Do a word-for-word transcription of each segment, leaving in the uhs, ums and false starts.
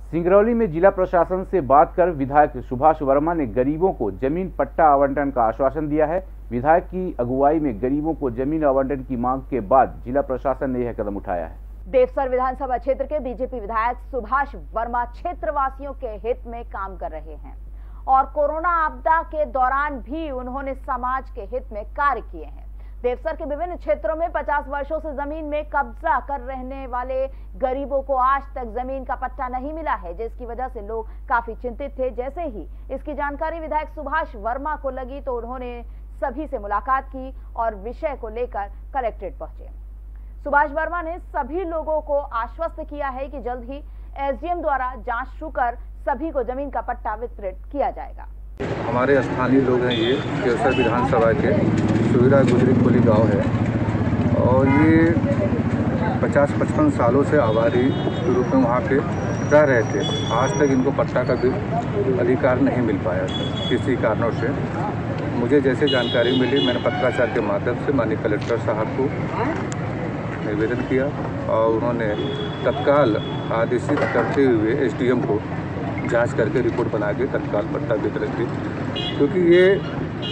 सिंगरौली में जिला प्रशासन से बात कर विधायक सुभाष वर्मा ने गरीबों को जमीन पट्टा आवंटन का आश्वासन दिया है। विधायक की अगुवाई में गरीबों को जमीन आवंटन की मांग के बाद जिला प्रशासन ने यह कदम उठाया है। देवसर विधानसभा क्षेत्र के बीजेपी विधायक सुभाष वर्मा क्षेत्रवासियों के हित में काम कर रहे हैं और कोरोना आपदा के दौरान भी उन्होंने समाज के हित में कार्य किए हैं। देवसर के विभिन्न क्षेत्रों में पचास वर्षों से जमीन में कब्जा कर रहने वाले गरीबों को आज तक जमीन का पट्टा नहीं मिला है, जिसकी वजह से लोग काफी चिंतित थे। जैसे ही इसकी जानकारी विधायक सुभाष वर्मा को लगी तो उन्होंने सभी से मुलाकात की और विषय को लेकर कलेक्ट्रेट पहुंचे। सुभाष वर्मा ने सभी लोगों को आश्वस्त किया है कि जल्द ही एसडीएम द्वारा जांच शुरू कर सभी को जमीन का पट्टा वितरित किया जाएगा। हमारे स्थानीय लोग हैं, ये देवसर विधानसभा के सुविरा गुजरी खोली गाँव है और ये पचास पचपन सालों से आबादी के रूप में वहाँ पे रह रहे थे। आज तक इनको पट्टा का भी अधिकार नहीं मिल पाया था किसी कारणों से। मुझे जैसे जानकारी मिली, मैंने पत्राचार के माध्यम से माननीय कलेक्टर साहब को निवेदन किया और उन्होंने तत्काल आदेशित करते हुए एसडीएम को जांच करके रिपोर्ट बना के तत्काल पट्टा वितरित की, क्योंकि ये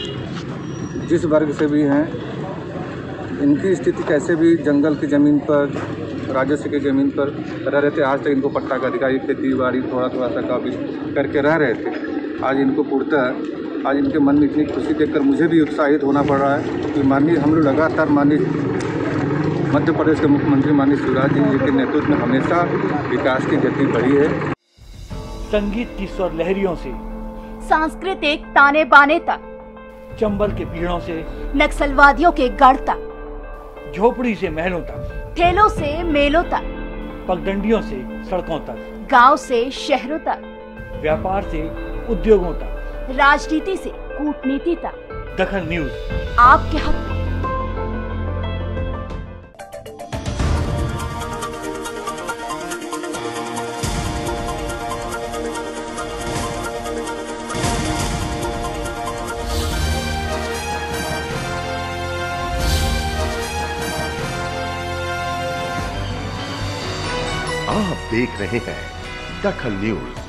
जिस वर्ग से भी हैं, इनकी स्थिति कैसे भी जंगल की ज़मीन पर, राजस्व की ज़मीन पर रह रहे थे। आज तक इनको पट्टा का अधिकार, खेती बाड़ी थोड़ा थोड़ा सा काफी करके रह रहे थे। आज इनको पूर्णतः, आज इनके मन में इतनी खुशी देखकर मुझे भी उत्साहित होना पड़ रहा है कि माननीय हम लोग लगातार माननीय मध्य प्रदेश के मुख्यमंत्री माननीय शिवराज जी के नेतृत्व में हमेशा विकास की गति बढ़ी है। संगीत की स्वर लहरियों से सांस्कृतिक ताने बाने तक, चंबल के पीड़ों से नक्सलवादियों के गढ़ तक, झोपड़ी से महलों तक, ठेलों से मेलों तक, पगडंडियों से सड़कों तक, गांव से शहरों तक, व्यापार से उद्योगों तक, राजनीति से कूटनीति तक, दखल न्यूज आपके हक में। आप देख रहे हैं दखल न्यूज।